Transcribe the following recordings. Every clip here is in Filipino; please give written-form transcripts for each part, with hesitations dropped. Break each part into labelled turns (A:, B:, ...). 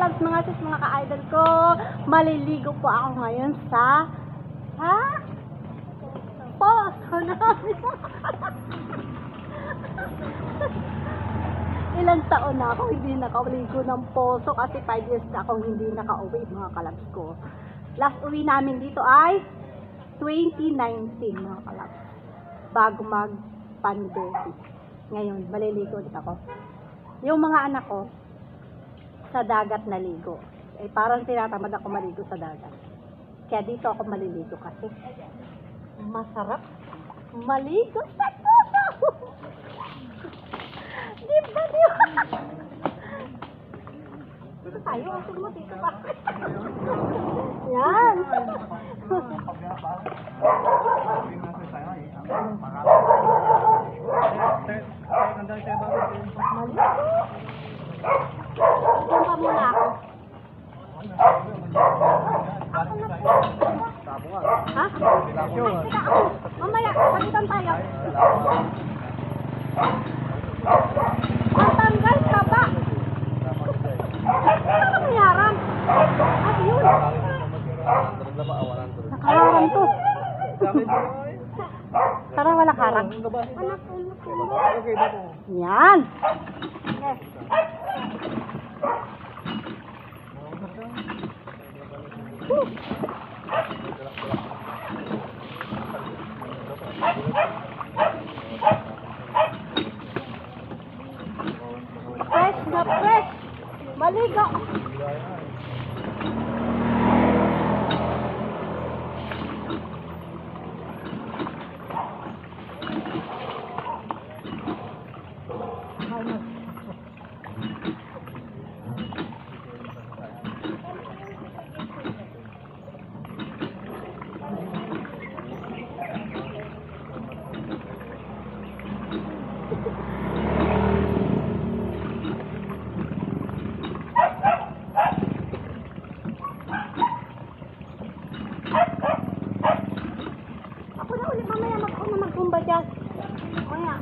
A: kalabs, mga sis, mga ka-idol ko. Maliligo po ako ngayon sa poso namin. Ilang taon na ako hindi nakaligo ng poso kasi 5 years na akong hindi nakauwi, mga kalabs ko. Last uwi namin dito ay 2019, mga kalabs. Bago mag-pandemic. Ngayon, maliligo ulit ako. Yung mga anak ko, sa dagat naligo. Eh, parang tinatamad ako maligo sa dagat. Kaya dito ako maliligo kasi masarap maligo sa puso. Di ba? Dito tayo, asig mo dito pa. Yan. Diyan pa muna ako. Ha? Mamaya, palitan tayo. Matanggal ka ba? Ano may harang? Ayun. Nakaharang to. Tara, wala harang. Yan. Yes. Fresh na fresh. Maligo. Ako na ulit mamaya mag-kumba dyan. Mamaya.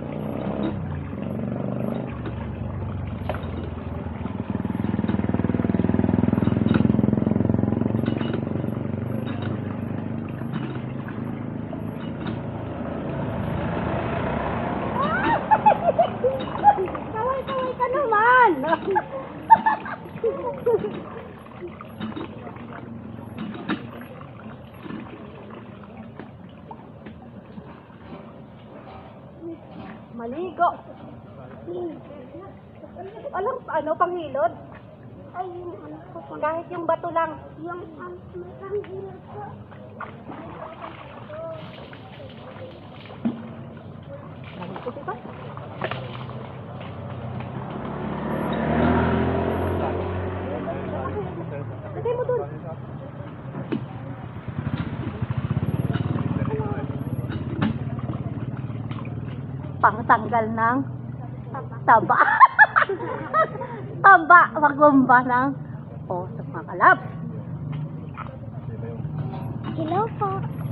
A: Kaway-kaway ka naman. Maligo. Alam, ano, panghilod? Ay, kahit yung bato lang. Yung panghilod ko. Nalito diba? Lagay mo dun. Pangtanggal ng taba. Taba, magumba ng poso, mga kalab. Hello po.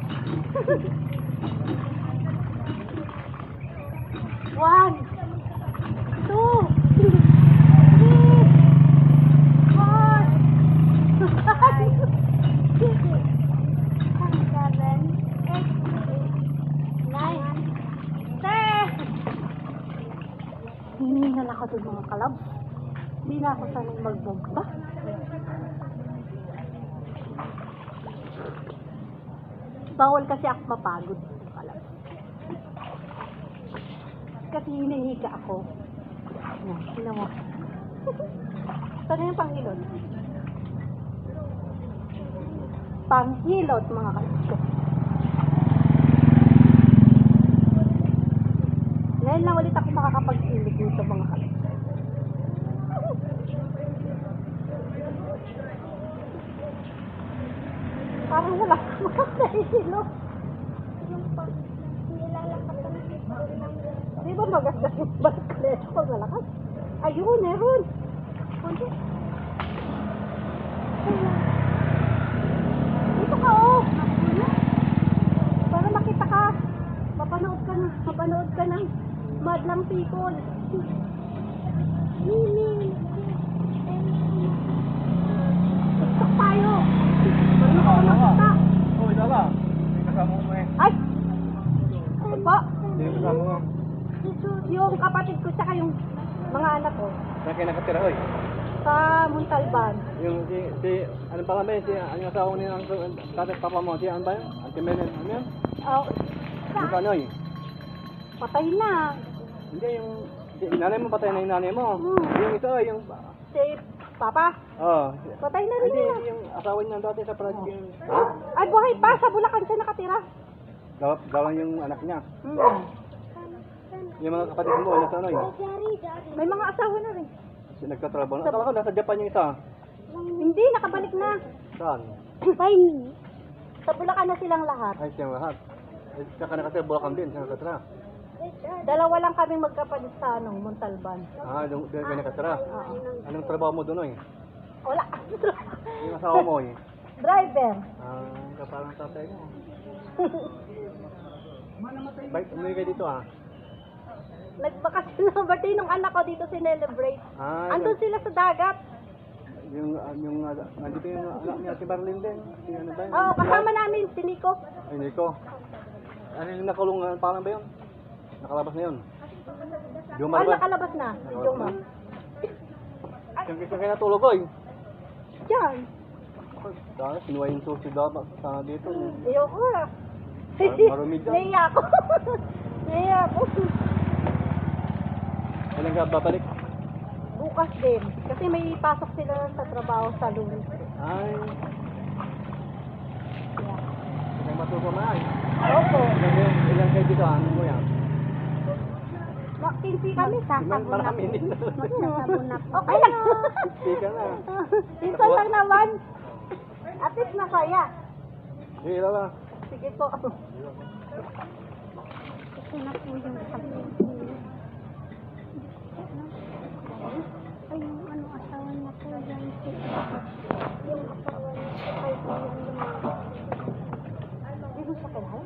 A: One, two, three, four, 5, 6, 7, 8, 9, 10. Hiningal ako dun, mga kalab. Hindi na ako sanay magbomba. Bawal kasi ako mapagod, mga kalab. Kasi hinihiga ako. Yan, sino mo? Saan yung panghilot? Panghilot, mga kalab. Ngayon lang ulit ako makakapag-ilig dito, mga kalab. Parang wala akong makakahilo. Yung pag nilalakas ang sipon ng... Di ba magasgas yung balkleto pag malakas? Ayun, meron. Kunti. Dito ka, oh. Para makita ka. Mapanood ka ng madlang people. Mimi.
B: dalawa. Hindi kasama mo eh.
A: Ay! Ano po?
B: Hindi kasama mo.
A: Yung kapatid ko tsaka yung mga anak ko
B: Saan kayo nakatira, oy?
A: sa Montalban.
B: Yung ano pa kami, ano yung asawa niya, ang tatay papa mo, ano ba yun? Ate Menen, ano yun?
A: Oh,
B: Yung kanoy?
A: patay na.
B: Hindi, yung nanay mo patay na yung nanay mo. Yung ito, yung...
A: Si Papa,
B: Oo.
A: patay na rin
B: Hindi,
A: na.
B: yung asawa niya dati sa project yung...
A: Ay, buhay pa. Sa Bulacan siya nakatira.
B: Gawan yung anak niya. Yung mga kapatid mo, nasa ano yun?
A: May mga asawa na rin.
B: Nagtatrabaho na. Akala ko nasa Japan yung isa.
A: Hindi, nakabalik na.
B: Saan?
A: Fine. Sa Bulacan na silang lahat.
B: Ay, siyang lahat. Eh, saka nakatira, Bulacan din, siyang nakatira.
A: Dalawa lang kaming magkapatid sa Montalban.
B: Ah, doon kayo nakatira.
A: Oo.
B: Anong trabaho mo doon, oy?
A: Wala.
B: Yung asawa mo, oy?
A: Driver.
B: Ah, kaparang tatay mo. Bait, umuwi kayo dito, ah.
A: Nagbakasyon ng birthday nung anak ko dito sinelebrate.
B: Ah,
A: Andun sila sa dagat.
B: nandito yung anak niya, si Marlene din. Si ano ba yun?
A: Oo, kasama namin si Nico.
B: Ay, Nico. Ano yung nakulong, pangalan ba yun? Nakalabas na yun? Jomar
A: Ay,
B: ba?
A: nakalabas na. Joma.
B: Yung kisa kayo natulog, oy.
A: Diyan.
B: Dahil, sinuwa yung susi dapat sa dito.
A: Ayoko na.
B: Marumi dyan.
A: Naiya ako. Naiya ako.
B: Kailan ka babalik?
A: Bukas din. Kasi may pasok sila sa trabaho sa Lunes.
B: Ay,
A: Yeah.
B: may matuto na ay.
A: Opo.
B: Ilan kayo dito, ano mo yan?
A: Makinsi kami sa
B: Marami din.
A: Okay lang.
B: Speaker na.
A: Minsan lang naman. At least masaya.
B: Sige, lala.
A: Sige po.
C: Ito na po yung isang ay, yung ano, asawa niya po yan. Yung asawa niya po ay
A: Hindi mo siya kailangan.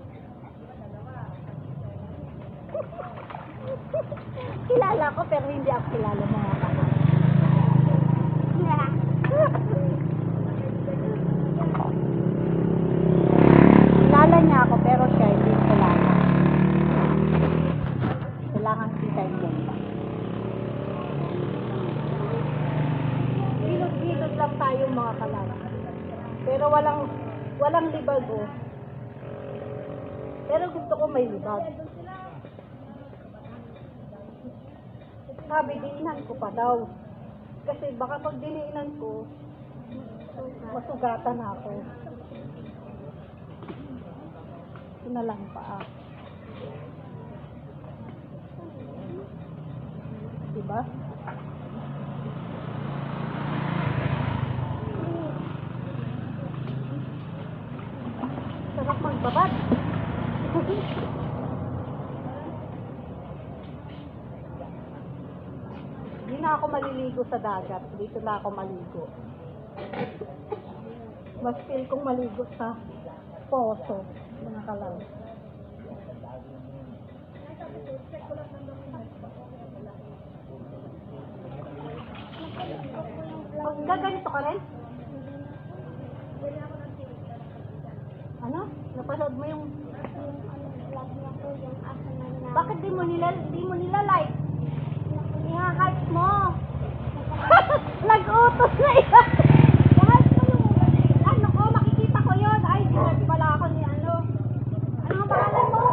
A: Kilala ko pero hindi ako kilala mga kapatid. Kilala niya ako pero siya hindi kilala. Kailangan kita yung ganda. Hilod-hilod lang tayo mga kalala. Pero walang libag oh. Pero gusto ko may libag. Sabi, diinan ko pa daw. Kasi baka pag diniinan ko, masugatan ako. Ito na lang pa. Diba? Sarap magbabad. Hindi na ako maliligo sa dagat. Dito na ako maligo. Mas feel kong maligo sa poso. Mga kalaw. Gaganito ka rin? Ano? Napanood mo yung... Bakit di mo nila like? I-hype mo. Nag-utos na iba. I-hype mo yung... Ano ko, makikita ko yun. Ay, di pala ako ni ano. Ano ang pangalan mo?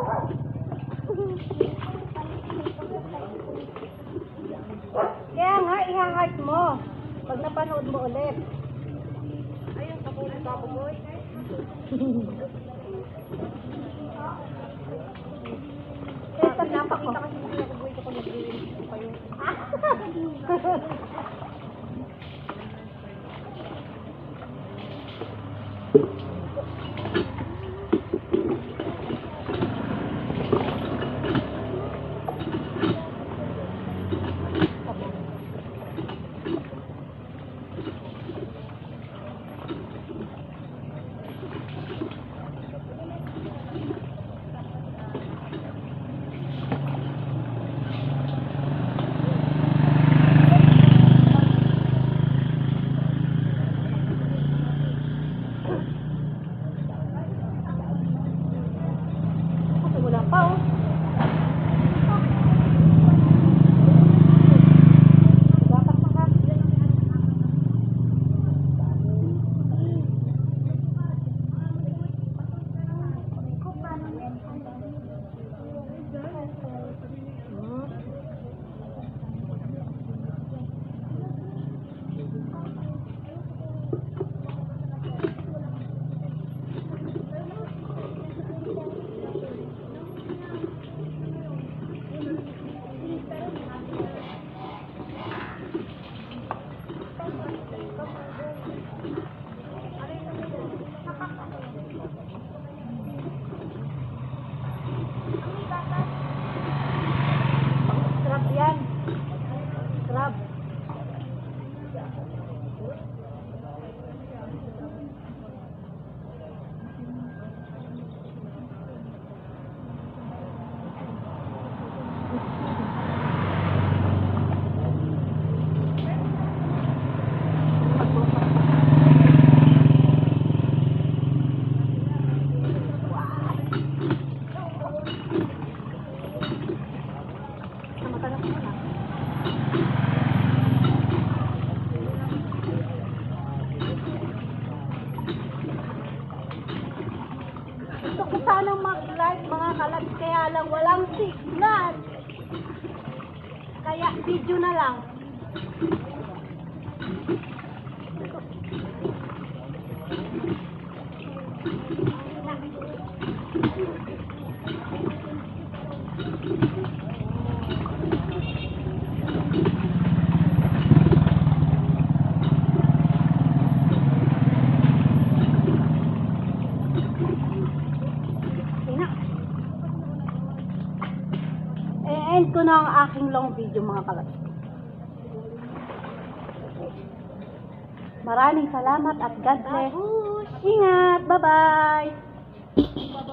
A: Kaya nga, i-hype mo. Pag napanood mo ulit. Ayun, kapulit ako, boy. Kaya pag napakita kasi hindi ako buhay ko nag-iinit pa yun. Video na lang. I-end ko na ang aking long video mga kalabs. Maraming salamat at God bless. Ingat! Bye-bye!